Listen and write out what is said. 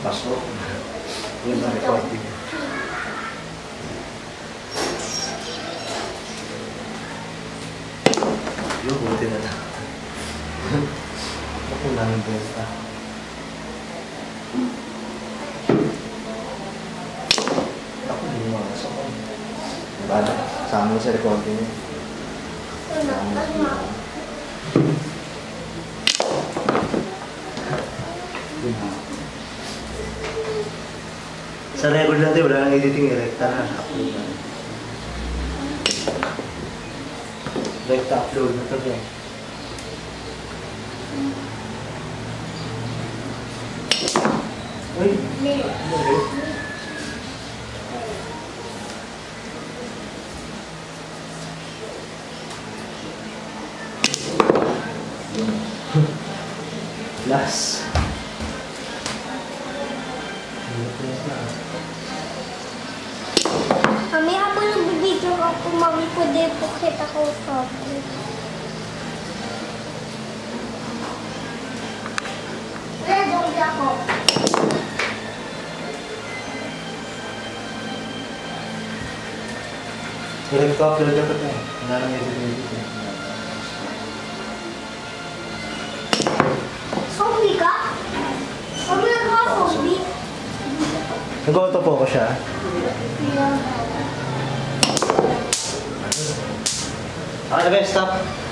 Pasok. Yun ang recording. Yung buti na lang. Ako namin benta. Ako hindi mo masok. Diba na? Sama mo sa recording mo. Sa record natin, wala nang editing. Rekta na. Upload na. Rekta upload na ito. Uy! Last. Kami ako nagbibidyo ako, mami, pwede po kita ko sa Wala, doon ako. Direct upload na ito. Wala nang editing. Zombie ka? Zombie ka, zombie? Nag-auto po ko siya. Yeah. Okay, stop.